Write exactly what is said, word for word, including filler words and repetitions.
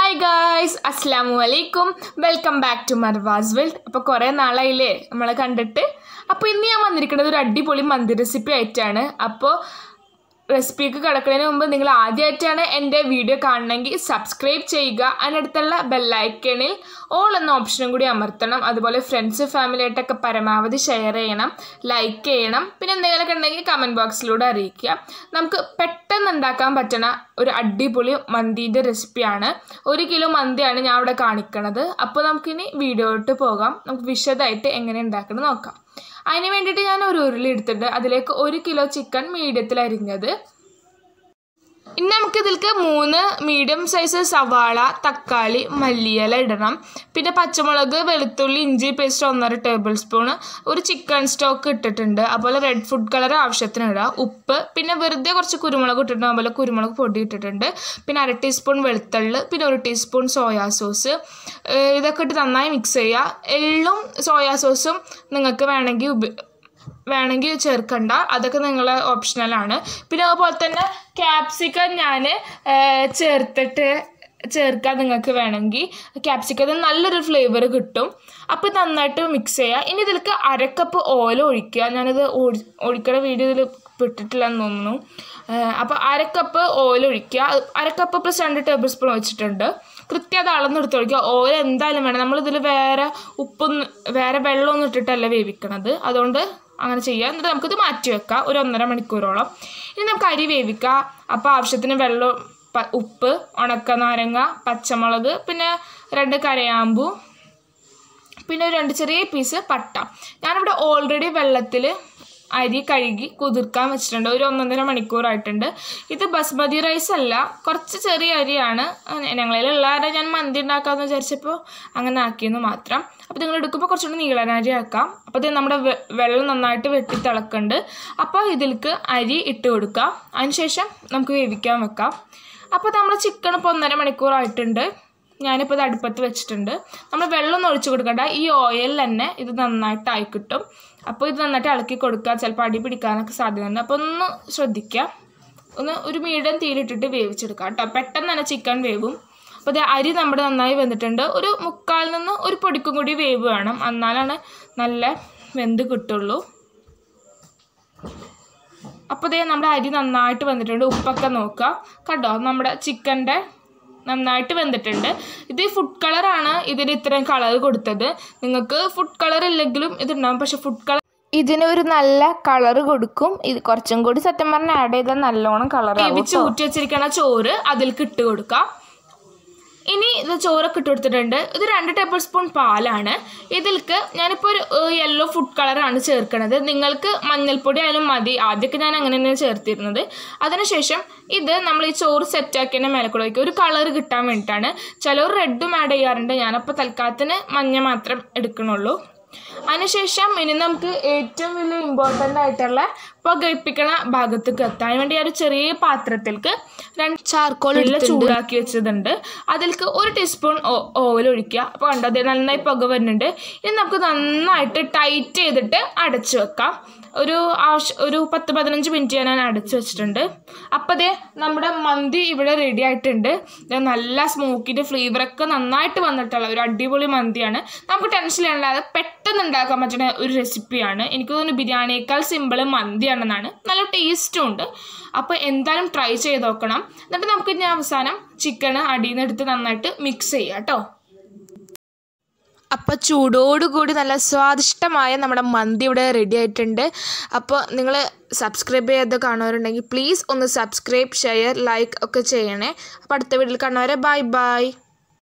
Hi guys, Assalamu alaikum. Welcome back to MARWAZ world. അപ്പോൾ കുറേ നാളായില്ലേ നമ്മളെ കണ്ടിട്ട്. അപ്പോൾ ഇന്ന് ഞാൻ വന്നിരിക്കുന്നത് ഒരു അടിപൊളി മന്തി റെസിപ്പി ആയിട്ടാണ്. അപ്പോൾ റെസിപ്പിക്ക് കടക്കുന്നതിന് മുമ്പ് നിങ്ങൾ ആദ്യമായിട്ടാണ് എൻ്റെ വീഡിയോ കാണണമെങ്കിൽ സബ്സ്ക്രൈബ് ചെയ്യുക. അതിനടുത്തുള്ള ബെല്ലൈക്കണിൽ ഓൾ എന്ന ഓപ്ഷനും കൂടി അമർത്തണം. അതുപോലെ ഫ്രണ്ട്സ് ഫാമിലി ആയിട്ടൊക്കെ പരമാവധി ഷെയർ ചെയ്യണം, ലൈക്ക് ചെയ്യണം. പിന്നെ എന്തെങ്കിലുമൊക്കെ ഉണ്ടെങ്കിൽ കമൻറ്റ് ബോക്സിലൂടെ അറിയിക്കുക. നമുക്ക് പെട്ടെന്ന് ഉണ്ടാക്കാൻ പറ്റുന്ന ഒരു അടിപൊളി മന്തീൻ്റെ റെസിപ്പിയാണ്. ഒരു കിലോ മന്തിയാണ് ഞാൻ ഇവിടെ കാണിക്കുന്നത്. അപ്പോൾ നമുക്കിനി വീഡിയോയിട്ട് പോകാം. നമുക്ക് വിശദമായിട്ട് എങ്ങനെ ഉണ്ടാക്കണം നോക്കാം. അതിന് വേണ്ടിയിട്ട് ഞാൻ ഒരു ഉരുളി എടുത്തിട്ടുണ്ട്. അതിലേക്ക് ഒരു കിലോ ചിക്കൻ മീഡിയത്തിൽ അരിഞ്ഞത്. ഇനി നമുക്കിതിലേക്ക് മൂന്ന് മീഡിയം സൈസ് സവാള, തക്കാളി, മല്ലിയില ഇടണം. പിന്നെ പച്ചമുളക്, വെളുത്തുള്ളി, ഇഞ്ചി പേസ്റ്റ് ഒന്നര ടേബിൾ സ്പൂണ്, ഒരു ചിക്കൻ സ്റ്റോക്ക് ഇട്ടിട്ടുണ്ട്. അതുപോലെ റെഡ് ഫുഡ് കളർ ആവശ്യത്തിന് ഇടുക, ഉപ്പ്, പിന്നെ വെറുതെ കുറച്ച് കുരുമുളക് ഇട്ടിട്ടുണ്ട്. അതുപോലെ കുരുമുളക് പൊടി ഇട്ടിട്ടുണ്ട്. പിന്നെ അര ടീസ്പൂൺ വെളുത്തുള്ളി, പിന്നെ ഒരു ടീസ്പൂൺ സോയാ സോസ്. ഇതൊക്കെ ഇട്ട് നന്നായി മിക്സ് ചെയ്യുക. എള്ളും സോയാ സോസും നിങ്ങൾക്ക് വേണമെങ്കിൽ ഉപ വേണമെങ്കിൽ ചേർക്കണ്ട, അതൊക്കെ നിങ്ങളെ ഓപ്ഷണലാണ്. പിന്നെ അതുപോലെ തന്നെ ക്യാപ്സിക്കം ഞാൻ ചേർത്തിട്ട് ചേർക്കാൻ നിങ്ങൾക്ക് വേണമെങ്കിൽ ക്യാപ്സിക്കത്തിന് നല്ലൊരു ഫ്ലേവർ കിട്ടും. അപ്പോൾ നന്നായിട്ട് മിക്സ് ചെയ്യുക. ഇനി ഇതിലേക്ക് അരക്കപ്പ് ഓയിൽ ഒഴിക്കുക. ഞാനിത് ഒഴിക്കണ വീഡിയോ ഇതിൽ ഇട്ടിട്ടില്ലെന്ന് തോന്നുന്നു. അപ്പോൾ അരക്കപ്പ് ഓയിൽ ഒഴിക്കുക. അരക്കപ്പ് പ്ലസ് രണ്ട് ടേബിൾ സ്പൂൺ ഒഴിച്ചിട്ടുണ്ട്. കൃത്യം അത് അളന്നെടുത്ത് ഒഴിക്കുക. ഓയിൽ എന്തായാലും വേണം. നമ്മളിതിൽ വേറെ ഉപ്പൊന്നും വേറെ വെള്ളമൊന്നും ഇട്ടിട്ടല്ല വേവിക്കണത്. അതുകൊണ്ട് അങ്ങനെ ചെയ്യുക. എന്നിട്ട് നമുക്കിത് മാറ്റി വെക്കാം ഒരു ഒന്നര മണിക്കൂറോളം. ഇനി നമുക്ക് അരി വേവിക്കാം. അപ്പോൾ ആവശ്യത്തിന് വെള്ളം, ഉപ്പ്, ഉണക്ക നാരങ്ങ, പച്ചമുളക്, പിന്നെ രണ്ട് കരയാമ്പൂ, പിന്നെ ഒരു രണ്ട് ചെറിയ പീസ് പട്ട. ഞാനിവിടെ ഓൾറെഡി വെള്ളത്തിൽ അരി കഴുകി കുതിർക്കാൻ വെച്ചിട്ടുണ്ട്. ഒരു ഒന്നൊന്നര മണിക്കൂറായിട്ടുണ്ട്. ഇത് ബസ്മതി റൈസ് അല്ല, കുറച്ച് ചെറിയ അരിയാണ്. ഞങ്ങളിലുള്ള അരി ഞാൻ മന്തി ഉണ്ടാക്കാമെന്ന് വിചാരിച്ചപ്പോൾ അങ്ങനെ ആക്കിയെന്ന് മാത്രം. അപ്പോൾ നിങ്ങൾ എടുക്കുമ്പോൾ കുറച്ചുകൂടി നീളനരി ആക്കാം. അപ്പോൾ ഇത് നമ്മുടെ വെള്ളം നന്നായിട്ട് വെട്ടി തിളക്കുന്നുണ്ട്. അപ്പോൾ ഇതിലേക്ക് അരി ഇട്ട് കൊടുക്കാം. അതിനുശേഷം നമുക്ക് വേവിക്കാൻ വെക്കാം. അപ്പോൾ നമ്മൾ ചിക്കൻ ഇപ്പോൾ ഒന്നര മണിക്കൂറായിട്ടുണ്ട്. ഞാനിപ്പോൾ ഇത് അടുപ്പത്ത് വെച്ചിട്ടുണ്ട്. നമ്മൾ വെള്ളം ഒഴിച്ച് കൊടുക്കണ്ട, ഈ ഓയിലിൽ തന്നെ ഇത് നന്നായിട്ടായി കിട്ടും. അപ്പോൾ ഇത് നന്നായിട്ട് ഇളക്കി കൊടുക്കുക. ചിലപ്പോൾ അടി പിടിക്കാനൊക്കെ സാധ്യതയുണ്ട്. അപ്പോൾ ഒന്ന് ശ്രദ്ധിക്കുക. ഒന്ന് ഒരു മീഡിയം തീയിലിട്ടിട്ട് വേവിച്ചെടുക്കുക കേട്ടോ. പെട്ടെന്ന് തന്നെ ചിക്കൻ വേവും. അപ്പോൾ ഇത് അരി നമ്മുടെ നന്നായി വെന്തിട്ടുണ്ട്. ഒരു മുക്കാലിൽ നിന്ന് ഒരു പൊടിക്കും കൂടി വേവ് വേണം, എന്നാലാണ് നല്ല വെന്ത് കിട്ടുള്ളൂ. അപ്പോൾ ഇതേ നമ്മുടെ അരി നന്നായിട്ട് വെന്തിട്ടുണ്ട്. ഉപ്പൊക്കെ നോക്കുക കേട്ടോ. നമ്മുടെ ചിക്കൻ്റെ നന്നായിട്ട് വെന്തിട്ടുണ്ട്. ഇത് ഫുഡ് കളറാണ് ഇതിന് ഇത്രയും കളർ കൊടുത്തത്. നിങ്ങൾക്ക് ഫുഡ് കളർ ഇല്ലെങ്കിലും ഇതുണ്ടാവും. പക്ഷെ ഫുഡ് കളർ ഇതിന് ഒരു നല്ല കളർ കൊടുക്കും. ഇത് കുറച്ചും കൂടി സത്യം പറഞ്ഞാൽ ആഡ് ചെയ്താൽ നല്ലോണം കളർ. വേവിച്ച് ഊറ്റി വെച്ചിരിക്കണ ചോറ് അതിലേക്ക് ഇട്ട് കൊടുക്കാം. ഇനി ഇത് ചോറൊക്കെ ഇട്ട് കൊടുത്തിട്ടുണ്ട്. ഇത് രണ്ട് ടേബിൾ സ്പൂൺ പാലാണ്. ഇതിലേക്ക് ഞാനിപ്പോൾ ഒരു യെല്ലോ ഫുഡ് കളറാണ് ചേർക്കുന്നത്. നിങ്ങൾക്ക് മഞ്ഞൾപ്പൊടി ആയാലും മതി. ആദ്യമൊക്കെ ഞാൻ അങ്ങനെ തന്നെയാണ് ചേർത്തിരുന്നത്. അതിനുശേഷം ഇത് നമ്മൾ ഈ ചോറ് സെറ്റാക്കിയതിൻ്റെ മേലെ കൂടെ വയ്ക്കും. ഒരു കളർ കിട്ടാൻ വേണ്ടിയിട്ടാണ്. ചിലർ റെഡും ആഡ് ചെയ്യാറുണ്ട്. ഞാനപ്പോൾ തൽക്കാലത്തിന് മഞ്ഞ മാത്രം എടുക്കണുള്ളൂ. അതിനുശേഷം ഇനി നമുക്ക് ഏറ്റവും വലിയ ഇമ്പോർട്ടൻ്റ് ആയിട്ടുള്ള പുകയിപ്പിക്കണ ഭാഗത്തേക്ക് എത്താൻ അതിന് വേണ്ടി ഒരു ചെറിയ പാത്രത്തിലേക്ക് രണ്ട് ചാർക്കോൾ എല്ലാം ചൂടാക്കി വെച്ചതുണ്ട്. അതിലേക്ക് ഒരു ടീസ്പൂൺ ഓയിൽ ഒഴിക്കുക. അപ്പോൾ കണ്ടോ, അത് നന്നായി പുക വരുന്നുണ്ട്. ഇനി നമുക്ക് നന്നായിട്ട് ടൈറ്റ് ചെയ്തിട്ട് അടച്ചു വെക്കാം. ഒരു ആവശ്യ ഒരു പത്ത് പതിനഞ്ച് മിനിറ്റ് ഞാൻ അടച്ചു വെച്ചിട്ടുണ്ട്. അപ്പോൾ അതേ നമ്മുടെ മന്തി ഇവിടെ റെഡി ആയിട്ടുണ്ട്. നല്ല സ്മോക്കിൻ്റെ ഫ്ലേവറൊക്കെ നന്നായിട്ട് വന്നിട്ടുള്ള ഒരു അടിപൊളി മന്തിയാണ്. നമുക്ക് ടെൻഷൻ ഇല്ലാതെ പെട്ടെന്ന് ഉണ്ടാക്കാൻ പറ്റുന്ന ഒരു റെസിപ്പിയാണ്. എനിക്ക് തോന്നുന്നു ബിരിയാണിയേക്കാൾ സിമ്പിൾ മന്തിയാണെന്നാണ്. നല്ല ടേസ്റ്റും ഉണ്ട്. അപ്പോൾ എന്തായാലും ട്രൈ ചെയ്ത് നോക്കണം. എന്നിട്ട് നമുക്ക് ഇനി അവസാനം ചിക്കന് അടിയിൽ നിന്ന് എടുത്ത് നന്നായിട്ട് മിക്സ് ചെയ്യാം കേട്ടോ. അപ്പോൾ ചൂടോടുകൂടി നല്ല സ്വാദിഷ്ടമായ നമ്മുടെ മന്തി ഇവിടെ റെഡി ആയിട്ടുണ്ട്. അപ്പോൾ നിങ്ങൾ സബ്സ്ക്രൈബ് ചെയ്ത് കാണുന്നവരുണ്ടെങ്കിൽ പ്ലീസ് ഒന്ന് സബ്സ്ക്രൈബ്, ഷെയർ, ലൈക്ക് ഒക്കെ ചെയ്യണേ. അപ്പോൾ അടുത്ത വീഡിയോയിൽ കാണുന്നവരെ ബൈ ബൈ.